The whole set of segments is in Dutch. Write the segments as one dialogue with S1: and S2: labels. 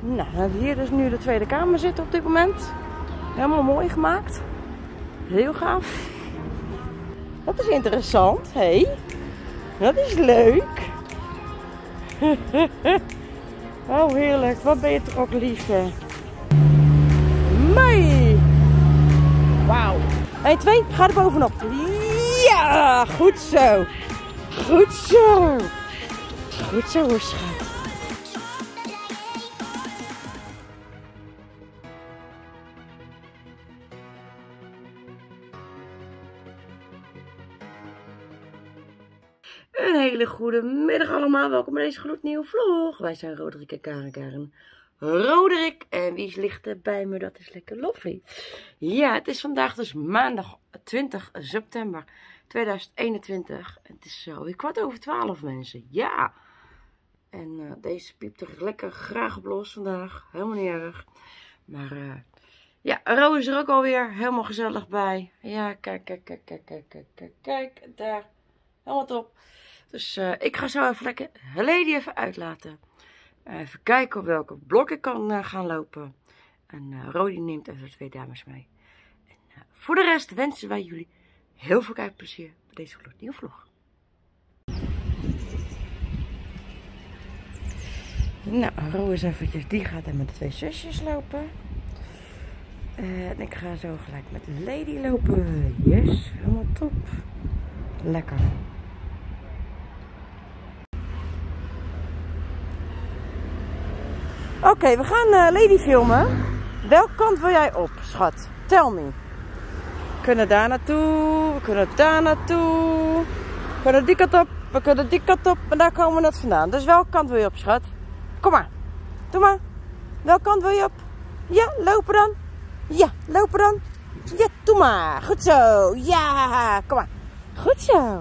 S1: Nou, dan hebben we hier dus nu de Tweede Kamer zitten op dit moment. Helemaal mooi gemaakt. Heel gaaf. Dat is interessant, hé. Hey. Dat is leuk. Oh, heerlijk. Wat ben je toch ook lief, hè. Mooi. Wauw. 1, 2, ga er bovenop. Ja, goed zo. Goed zo. Goed zo, hoor, schat. Een hele goede middag allemaal. Welkom bij deze gloednieuwe vlog. Wij zijn Roderick en Karen. Roderick. En wie ligt er bij me? Dat is lekker Loffie. Ja, het is vandaag dus maandag 20 september 2021. Het is alweer 11:15 mensen. Ja. En deze piept er lekker graag op los vandaag. Helemaal niet erg. Maar ja, Ro is er ook alweer helemaal gezellig bij. Ja, kijk. Daar. Helemaal top. Dus ik ga zo even lekker Lady even uitlaten. Even kijken op welke blok ik kan gaan lopen. En Rodi neemt even de 2 dames mee. En voor de rest wensen wij jullie heel veel kijkplezier bij deze nieuwe vlog. Nou, Ro is eventjes, die gaat met de 2 zusjes lopen. En ik ga zo gelijk met Lady lopen. Yes, helemaal top. Lekker. Oké, we gaan Lady filmen. Welke kant wil jij op, schat? Tell me. We kunnen daar naartoe, we kunnen daar naartoe. We kunnen die kant op, we kunnen die kant op. En daar komen we net vandaan. Dus welke kant wil je op, schat? Kom maar. Doe maar. Welke kant wil je op? Ja, lopen dan. Ja, lopen dan. Ja, doe maar. Goed zo. Ja, kom maar. Goed zo.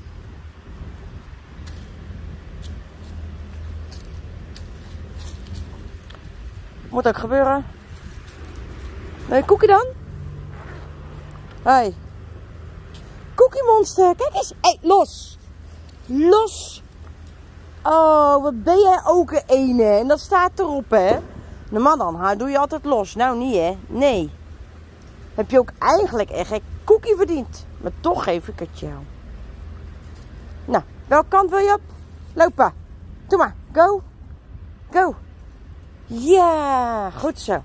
S1: Moet ook gebeuren. Wil je koekie dan? Hey. Cookie monster. Kijk eens. Hé, los. Los. Oh, wat ben jij ook een ene. En dat staat erop, hè. Normaal dan doe je altijd los. Nou niet, hè. Nee. Heb je ook eigenlijk echt een koekie verdiend. Maar toch geef ik het jou. Nou, welke kant wil je op? Lopen. Doe maar. Go. Go. Ja, goed zo.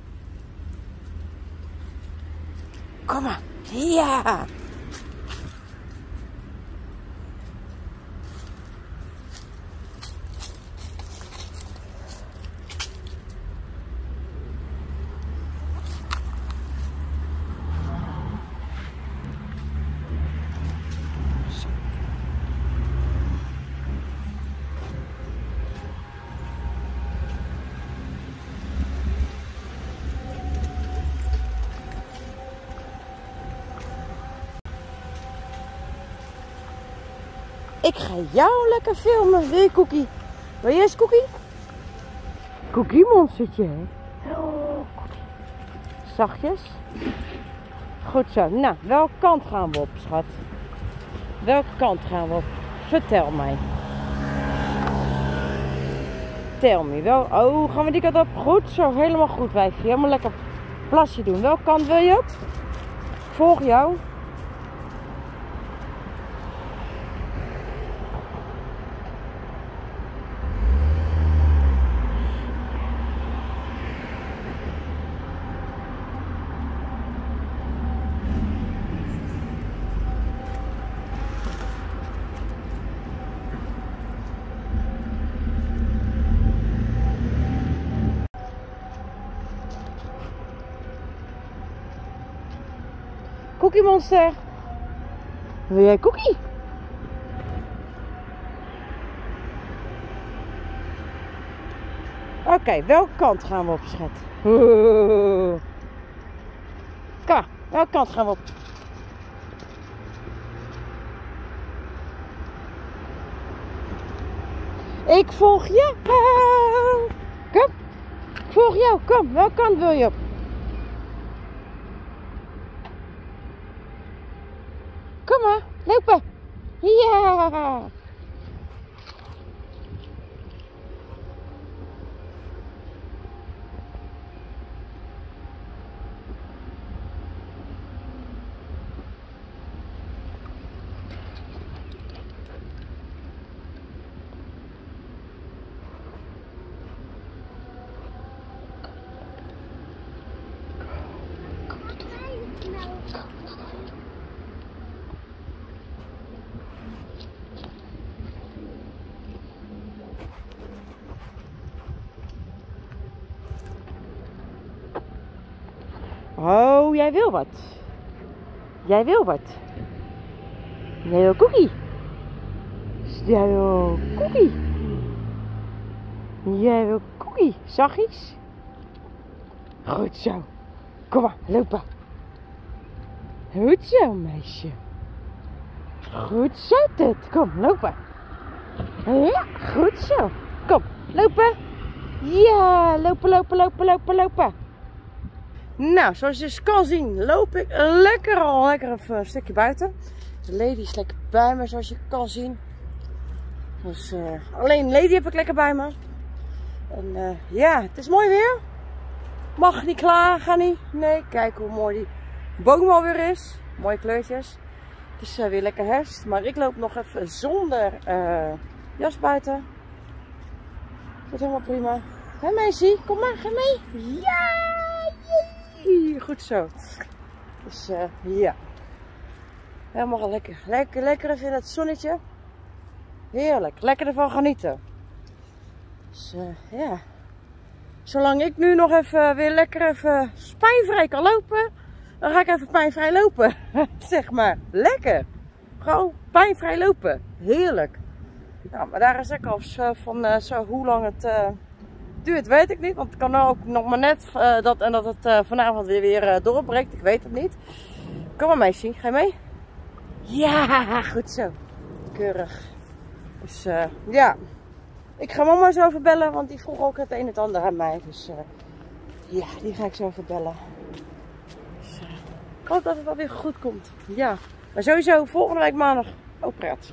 S1: Kom maar. Ja. Ik ga jou lekker filmen. Wil je koekie? Wil je eens koekie? Koekie monstertje, hè? Oh, koekie. Zachtjes. Goed zo. Nou, welke kant gaan we op, schat? Welke kant gaan we op? Vertel mij. Tel me. Wel. Oh, gaan we die kant op? Goed zo. Helemaal goed, wijfje. Helemaal lekker plasje doen. Welke kant wil je op? Volg jou. Cookie monster. Wil jij koekie? Oké, welke kant gaan we op, schat? Kom, welke kant gaan we op? Ik volg jou. Kom, ik volg jou. Kom, welke kant wil je op? Kom maar, lopen. Ja. Oh, jij wil wat. Jij wil wat. Jij wil koekie. Jij wil koekie. Jij wil koekie. Zachtjes. Goed zo. Kom maar, lopen. Goed zo, meisje. Goed zo, dit. Kom, lopen. Ja, goed zo. Kom, lopen. Ja, lopen, lopen, lopen, lopen, lopen. Nou, zoals je dus kan zien, loop ik lekker even een stukje buiten. De Lady is lekker bij me, zoals je kan zien. Dus alleen Lady heb ik lekker bij me. En ja, het is mooi weer. Mag niet klagen, niet. Nee, kijk hoe mooi die boom alweer is. Mooie kleurtjes. Het is weer lekker herfst. Maar ik loop nog even zonder jas buiten. Dat is helemaal prima. Hé meisje, kom maar, ga mee. Ja! Goed zo. Dus ja. Helemaal lekker. Lekker even in het zonnetje. Heerlijk. Lekker ervan genieten. Dus ja. Zolang ik nu nog even weer lekker even pijnvrij kan lopen, dan ga ik even pijnvrij lopen. Zeg maar. Lekker. Gewoon pijnvrij lopen. Heerlijk. Nou, maar daar is ik al van zo hoe lang het duurt, weet ik niet. Want het kan ook nog maar net dat het vanavond weer doorbreekt. Ik weet het niet. Kom maar meisje, ga je mee? Ja, goed zo. Keurig. Dus ja. Ik ga mama zo even bellen, want die vroeg ook het een en het ander aan mij. Dus ja, die ga ik zo even bellen. Dus, ik hoop dat het wel weer goed komt. Ja, maar sowieso volgende week maandag ook praat.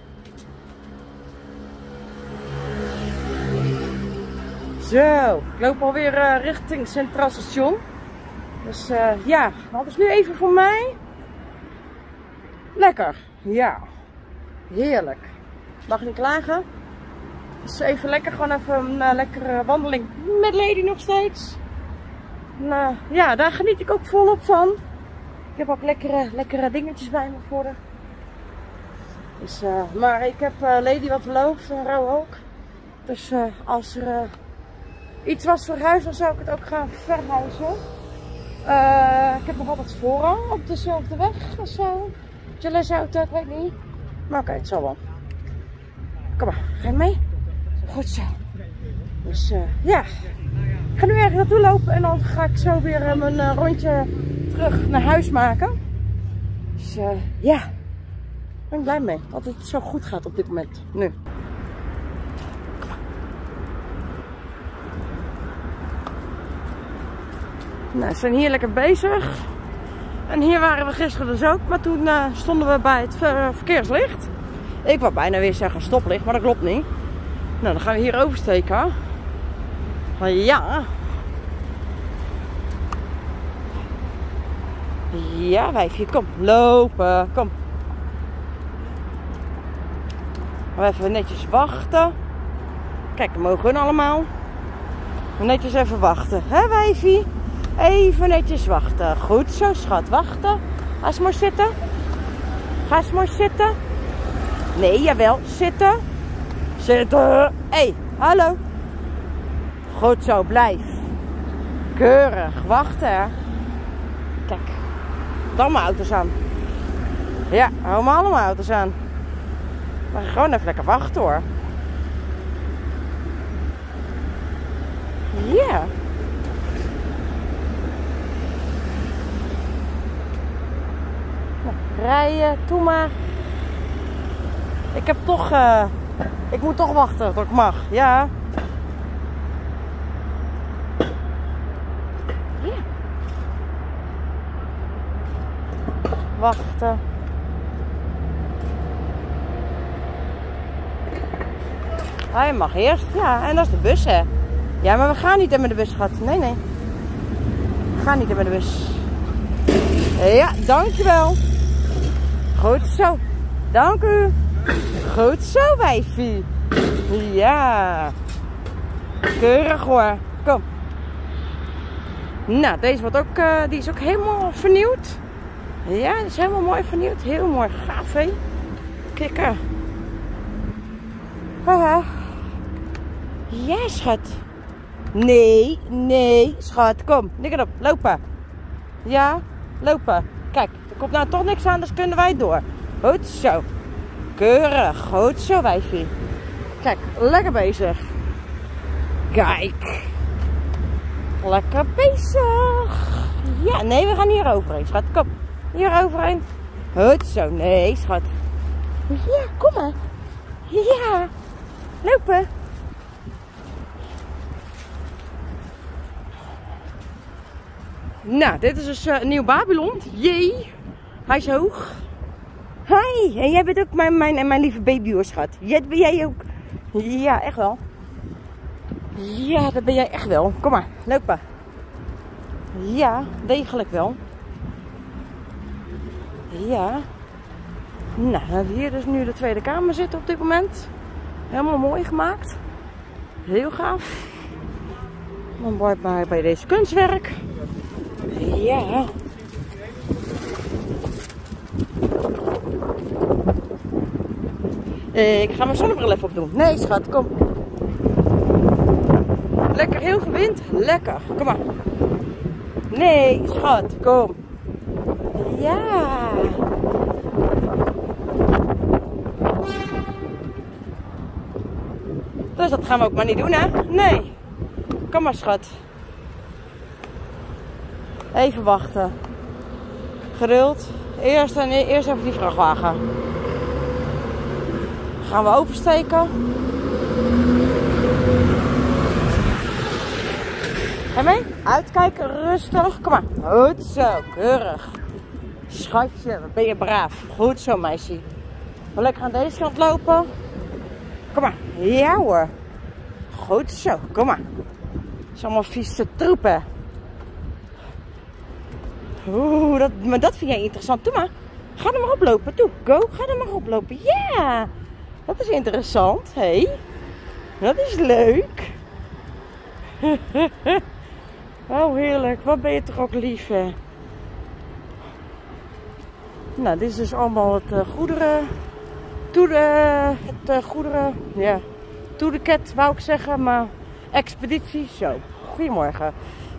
S1: Zo, ik loop alweer richting Centraal Station. Dus ja, dat is nu even voor mij. Lekker, ja. Heerlijk. Mag niet klagen. Dus even lekker, gewoon even een lekkere wandeling met Lady nog steeds. En, ja, daar geniet ik ook volop van. Ik heb ook lekkere dingetjes bij me voor haar. Dus, maar ik heb Lady wat beloofd en Ro ook. Dus als er iets was verhuisd, dan zou ik het ook gaan verhuizen. Ik heb nog altijd voorrang op dezelfde weg of zo. Auto, ik weet niet. Maar oké, het zal wel. Kom maar, ga je mee? Goed zo. Dus ja, ik ga nu ergens naartoe lopen en dan ga ik zo weer mijn rondje terug naar huis maken. Dus ja, daar ben ik blij mee dat het zo goed gaat op dit moment. Nu. Nou, we zijn hier lekker bezig. En hier waren we gisteren dus ook, maar toen stonden we bij het verkeerslicht. Ik wou bijna weer zeggen stoplicht, maar dat klopt niet. Nou, dan gaan we hier oversteken. Maar ja. Ja, wijfje, kom. Lopen, kom. We even netjes wachten. Kijk, dat mogen we allemaal. Netjes even wachten, hè wijfie? Even netjes wachten. Goed zo, schat. Wachten. Ga eens maar zitten. Ga eens maar zitten. Nee, jawel. Zitten. Zitten. Hé, hallo. Goed zo, blijf. Keurig. Wachten, hè. Kijk. Allemaal auto's aan. Ja, allemaal auto's aan. Maar gewoon even lekker wachten, hoor. Ja. Rijden, toe maar. Ik heb toch, ik moet toch wachten tot ik mag, ja. Ja. Wachten. Hij mag eerst, ja, en dat is de bus, hè. Ja, maar we gaan niet met de bus, schat. Nee, nee. We gaan niet met de bus. Ja, dankjewel. Goed zo. Dank u. Goed zo, wijfie. Ja. Keurig hoor. Kom. Nou, deze wordt ook, die is ook helemaal vernieuwd. Ja, dat is helemaal mooi vernieuwd. Heel mooi. Gaaf, hé. Kikker. Haha. Ja, schat. Nee, nee, schat. Kom, nik erop. Lopen. Ja, lopen. Kijk, er komt nou toch niks aan, dus kunnen wij door. Goed zo. Keurig. Goed zo, wijfie. Kijk, lekker bezig. Kijk. Lekker bezig. Ja, nee, we gaan hier overheen, schat. Kom, hier overheen. Goed zo. Nee, schat. Ja, kom maar. Ja. Lopen. Nou, dit is dus een nieuw Babylon. Jee. Hij is hoog. Hi. En jij bent ook mijn lieve baby hoor, schat. Ben jij ook? Ja, echt wel. Ja, dat ben jij echt wel. Kom maar, lopen. Ja, degelijk wel. Ja. Nou, dan hebben we hier dus nu de tweede kamer zitten op dit moment. Helemaal mooi gemaakt. Heel gaaf. Dan wordt maar bij deze kunstwerk. Ja. Ik ga mijn zonnebril even opdoen. Nee, schat, kom. Lekker, heel veel wind. Lekker, kom maar. Nee, schat, kom. Ja. Dus dat gaan we ook maar niet doen, hè? Nee. Kom maar, schat. Even wachten. Geduld. Eerst even die vrachtwagen. Gaan we oversteken. Ga mee? Uitkijken, rustig. Kom maar. Goed zo, keurig. Schatje, wat ben je braaf. Goed zo, meisje. Wel lekker aan deze kant lopen. Kom maar. Ja hoor. Goed zo, kom maar. Het is allemaal vieze troepen. Oeh, maar dat vind jij interessant. Doe maar. Ga er maar oplopen. Toe, go. Ga er maar oplopen. Ja. Dat is interessant. Hé. Dat is leuk. Oh, heerlijk. Wat ben je toch ook lief, hè? Nou, dit is dus allemaal het goederen. Goederen. Ja. Toedeket, wou ik zeggen. Maar expeditie. Zo. Goedemorgen.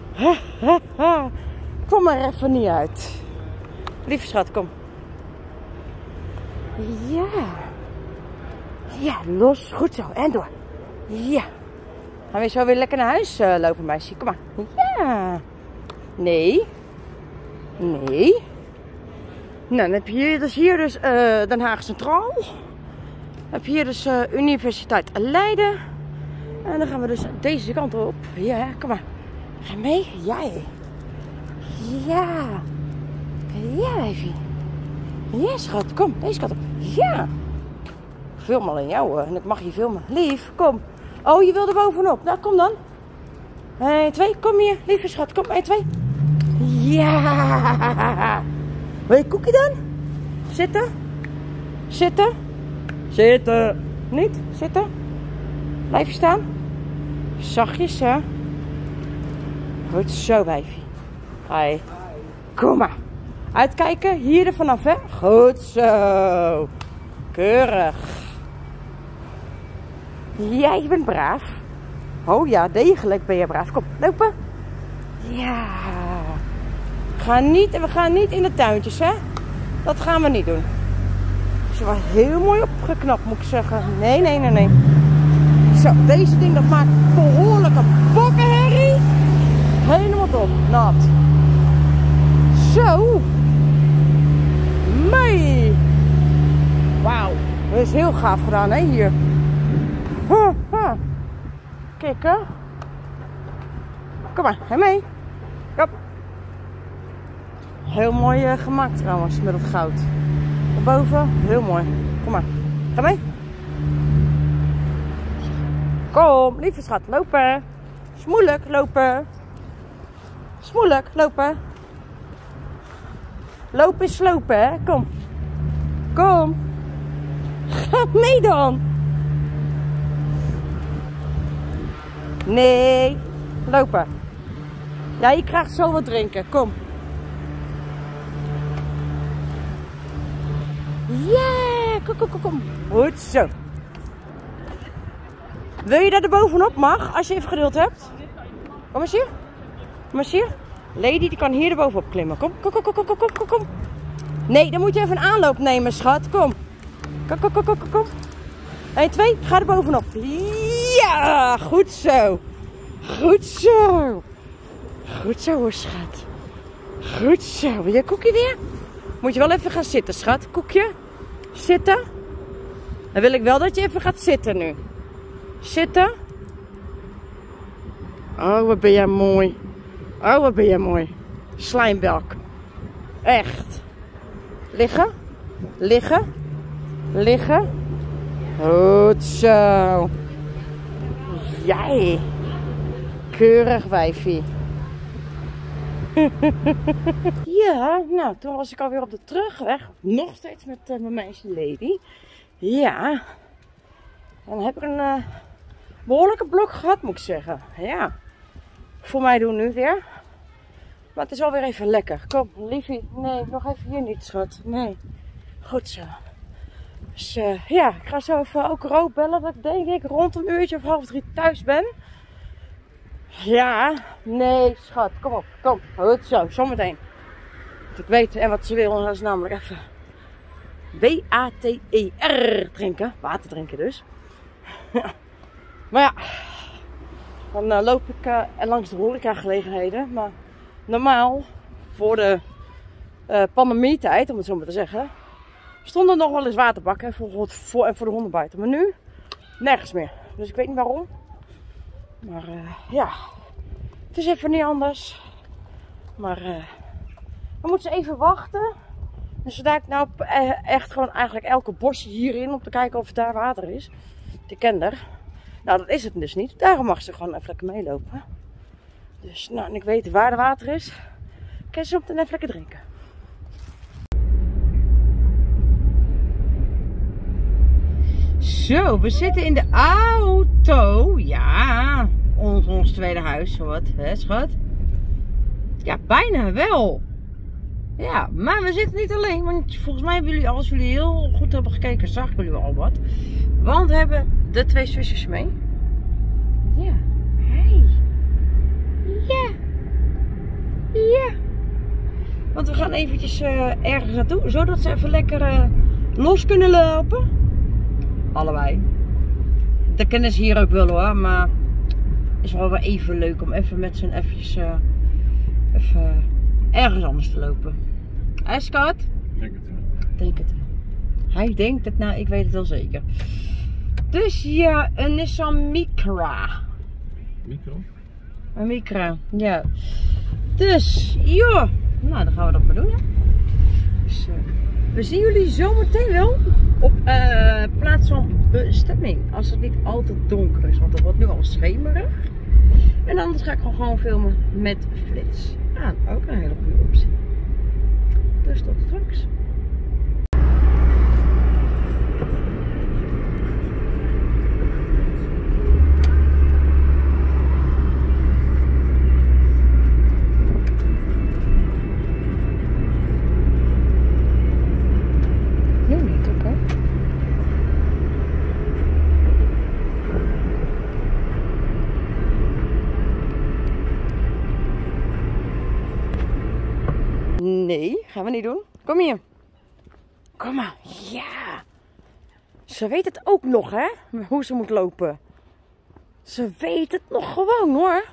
S1: Kom maar even niet uit. Lieve schat, kom. Ja. Ja, los. Goed zo. En door. Ja. Gaan we zo weer lekker naar huis lopen, meisje. Kom maar. Ja. Nee. Nee. Nou, dan heb je hier dus Den Haag Centraal. Dan heb je hier dus Universiteit Leiden. En dan gaan we dus deze kant op. Ja, kom maar. Ga mee? Jij. Ja. Ja, even. Ja, schat. Kom, deze kant op. Ja. Ik film al in jou en ik mag je filmen. Lief, kom. Oh, je wil er bovenop. Nou, kom dan. 1, 2, kom hier. Lieve schat, kom. 1, 2. Ja. Wil je koekje dan? Zitten. Zitten. Zitten. Niet? Zitten. Blijf je staan. Zachtjes, hè. Goed zo, wijfie. Hi. Kom maar. Uitkijken. Hier er vanaf, hè. Goed zo. Keurig. Ja, je bent braaf. Oh ja, degelijk ben je braaf. Kom, lopen. Ja. We gaan niet in de tuintjes, hè. Dat gaan we niet doen. Is wel heel mooi opgeknapt, moet ik zeggen. Nee, nee, nee, nee. Zo, deze ding dat maakt behoorlijke bokkenherrie. Helemaal top. Nat. Zo. Mee. Wauw. Dat is heel gaaf gedaan, hè, hier. Kikken. Kom maar, ga mee. Kom. Heel mooi gemaakt trouwens, met het goud. Daarboven, heel mooi. Kom maar, ga mee. Kom, lieve schat, lopen. Is moeilijk, lopen. Is moeilijk, lopen. Lopen is slopen, hè. Kom. Kom. Ga mee dan. Nee. Lopen. Ja, je krijgt zo wat drinken. Kom. Yeah, kom. Goed zo. Wil je dat er bovenop mag, als je even geduld hebt? Kom eens hier. Kom eens hier. Lady, die kan hier erbovenop klimmen. Kom. Nee, dan moet je even een aanloop nemen, schat. Kom. 1, 2, ga er bovenop. Ja, goed zo. Goed zo. Goed zo hoor, schat. Goed zo. Wil je koekje weer? Moet je wel even gaan zitten, schat. Koekje. Zitten. Dan wil ik wel dat je even gaat zitten nu. Zitten. Oh, wat ben jij mooi. Oh, wat ben jij mooi. Slijmbelk. Echt. Liggen. Liggen. Liggen. Goed zo. Jij. Keurig wijfie. Ja, nou, toen was ik alweer op de terugweg. Nog steeds met mijn meisje Lady. Ja. En dan heb ik een behoorlijke blok gehad, moet ik zeggen. Ja. Voor mij doen nu weer. Maar het is alweer even lekker. Kom, liefie. Nee, nog even hier niet, schat. Nee. Goed zo. Dus ja, ik ga zo even ook Roop bellen. Dat ik denk ik rond een uurtje of 2:30 thuis ben. Ja, nee, schat. Kom op, kom. Goed zo, zometeen. Dat ik weet en wat ze wil. En dat is namelijk even W-A-T-E-R drinken. Water drinken dus. Maar ja, dan loop ik langs de horecagelegenheden. Maar normaal, voor de pandemietijd, om het zo maar te zeggen, stonden nog wel eens waterbakken voor de honden buiten. Maar nu nergens meer. Dus ik weet niet waarom. Maar ja, het is even niet anders. Maar dan moeten ze even wachten. Dus zodra ik nou echt gewoon eigenlijk elke bosje hierin om te kijken of daar water is. De kender. Nou, dat is het dus niet. Daarom mag ze gewoon even lekker meelopen. Dus nou, en ik weet waar de water is. Kan ze op de even lekker drinken. Zo, we zitten in de auto. Ja, ons tweede huis. Wat, hè, schat? Ja, bijna wel. Ja, maar we zitten niet alleen. Want volgens mij hebben jullie, als jullie heel goed hebben gekeken, zagen jullie al wat. Want we hebben de 2 zusjes mee. Ja. Hey. Ja. Ja. Want we gaan eventjes ergens naartoe. Zodat ze even lekker los kunnen lopen. Allebei. Dat kennen ze hier ook wel hoor. Maar het is wel even leuk om even met z'n eventjes even ergens anders te lopen. Hé schat?
S2: Denk het wel.
S1: Denk het. Hij denkt het, nou ik weet het wel zeker. Dus ja, een Nissan Micra.
S2: Micro?
S1: Een Micra, ja. Dus, joh. Nou, dan gaan we dat maar doen hè. Dus, we zien jullie zometeen wel op plaats van bestemming. Als het niet altijd donker is, want het wordt nu al schemerig. En anders ga ik gewoon filmen met flits aan. Ook een hele goede optie. Dus tot straks. Nu niet, oké. Nee, gaan we niet doen. Kom hier. Kom maar. Ja. Ze weet het ook nog, hè? Hoe ze moet lopen. Ze weet het nog gewoon, hoor.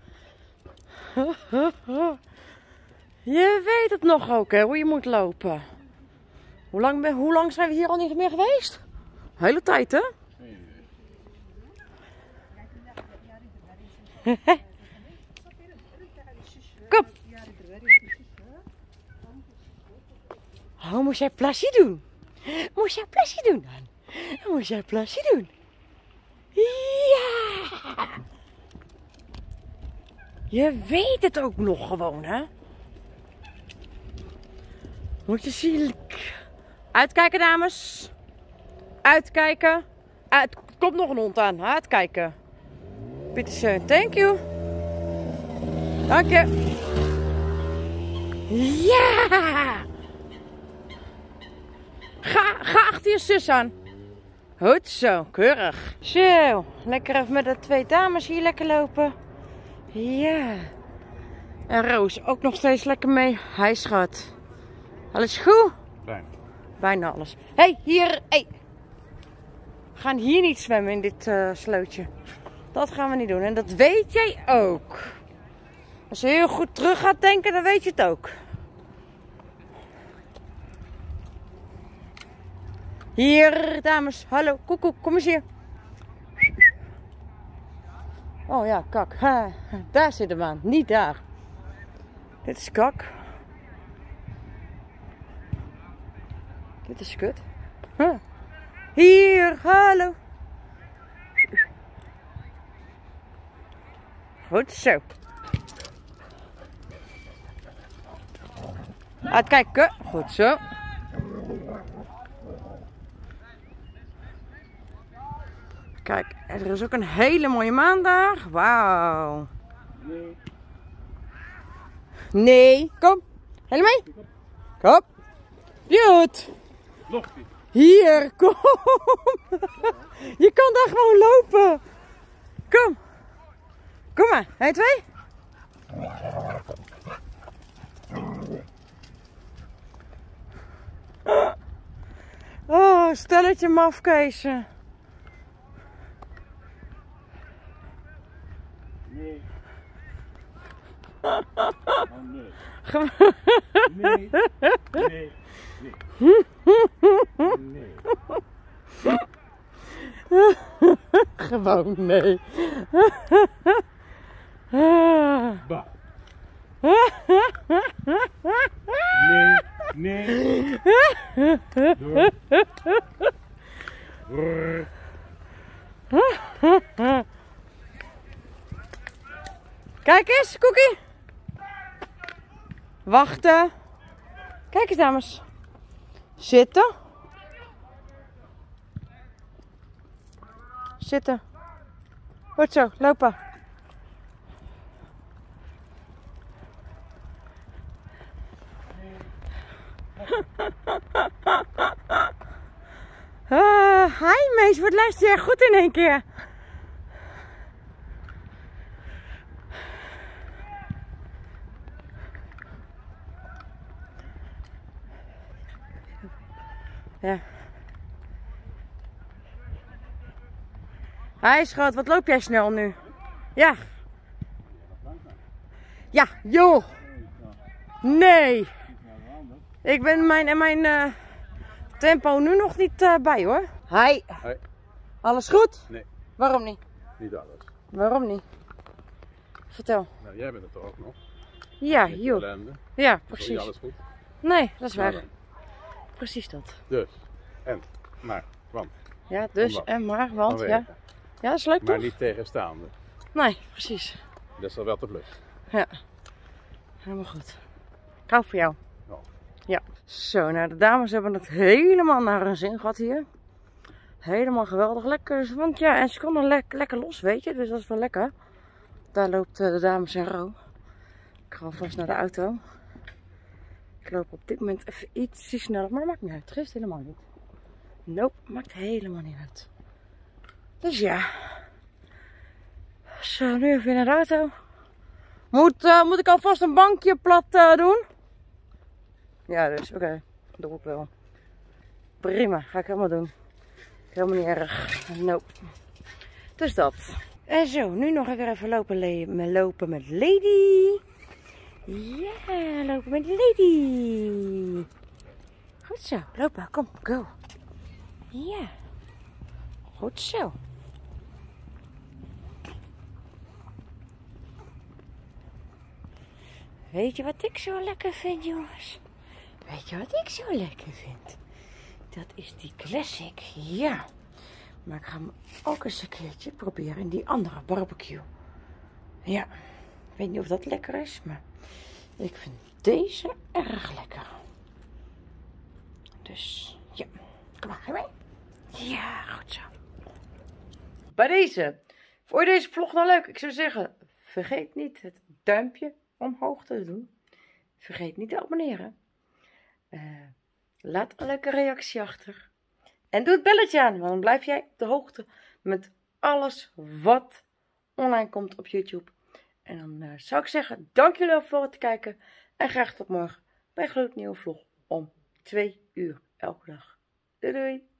S1: Je weet het nog ook, hè? Hoe je moet lopen. Hoe lang zijn we hier al niet meer geweest? Hele tijd, hè? Kom. Oh, moest jij plasje doen? Moest jij plasje doen dan? Moest jij plasje doen? Ja! Je weet het ook nog gewoon, hè? Moet je zien. Uitkijken, dames. Uitkijken. Er komt nog een hond aan. Uitkijken. Pietersen, thank you. Dank je. Ga achter je zus aan. Goed zo, keurig. Zo, lekker even met de 2 dames hier lekker lopen. Ja. En Roos ook nog steeds lekker mee. Hij schat. Alles goed?
S2: Bijna.
S1: Bijna alles. Hé, hier. Hey. We gaan hier niet zwemmen in dit slootje. Dat gaan we niet doen. En dat weet jij ook. Als je heel goed terug gaat denken, dan weet je het ook. Hier, dames. Hallo, koekoek, kom eens hier. Oh ja, kak. Ha, daar zit hem aan, niet daar. Dit is kak. Dit is kut. Huh. Hier, hallo. Goed zo. Uitkijken. Goed zo. Kijk, er is ook een hele mooie maan daar. Wauw.
S2: Nee.
S1: Nee, kom. Helemaal mee. Kom. Goed.
S2: Nog niet.
S1: Hier, kom. Je kan daar gewoon lopen. Kom. Kom maar. 1, 2. Oh, stelletje mafkezen.
S2: Nee. Oh, nee. Nee. Nee. Nee. Nee.
S1: Gewoon nee.
S2: Bah. Nee. Nee. Door.
S1: Kijk eens, Cookie. Wachten. Kijk eens, dames. Zitten. Zitten. Goed zo, lopen. Hi mees, wat luister jij goed in één keer. Ja. Hi schat, wat loop jij snel nu? Ja. Ja, joh. Nee. Ik ben mijn tempo nu nog niet bij hoor. Hi.
S2: Hi.
S1: Alles goed?
S2: Nee.
S1: Waarom niet?
S2: Niet alles.
S1: Waarom niet? Vertel.
S2: Nou, jij bent het toch ook nog?
S1: Ja,
S2: Met je
S1: joh.
S2: ellende.
S1: Ja,
S2: Is
S1: precies.
S2: niet alles goed?
S1: Nee, dat is
S2: Nou
S1: waar.
S2: dan.
S1: Precies dat.
S2: Dus. En. Maar. Want.
S1: Ja, dus
S2: Omdat.
S1: en maar, want
S2: Vanwege.
S1: ja. Ja, dat is leuk
S2: Maar
S1: toch?
S2: niet tegenstaande.
S1: Nee, precies.
S2: Dat is al wel te plus.
S1: Ja. Helemaal goed. Ik hou van jou.
S2: Ja.
S1: Ja. Zo, nou de dames hebben het helemaal naar hun zin gehad hier. Helemaal geweldig lekker. Want ja, en ze konden lekker los, weet je. Dus dat is wel lekker. Daar loopt de dames in rouw. Ik ga alvast naar de auto. Ik loop op dit moment even iets sneller. Maar dat maakt niet uit. Het geeft helemaal niet. Nope, maakt helemaal niet uit. Dus ja. Zo, nu even naar de auto. Moet ik alvast een bankje plat doen? Ja, dus oké. Doe ik wel. Prima, ga ik helemaal doen. Helemaal niet erg. Nope. Dus dat. En zo, nu nog even lopen met Lady. Ja, lopen met Lady. Goed zo, lopen. Kom, go. Ja. Goed zo. Weet je wat ik zo lekker vind, jongens? Weet je wat ik zo lekker vind? Dat is die classic, ja. Maar ik ga hem ook eens een keertje proberen in die andere barbecue. Ja, ik weet niet of dat lekker is, maar ik vind deze erg lekker. Dus, ja. Kom maar, ga je mee? Ja, goed zo. Bij deze. Vond je deze vlog nou leuk? Ik zou zeggen, vergeet niet het duimpje omhoog te doen. Vergeet niet te abonneren. Laat een leuke reactie achter. En doe het belletje aan, want dan blijf jij op de hoogte met alles wat online komt op YouTube. En dan zou ik zeggen, dank jullie wel voor het kijken. En graag tot morgen bij een gloednieuwe vlog om 2 uur elke dag. Doei doei!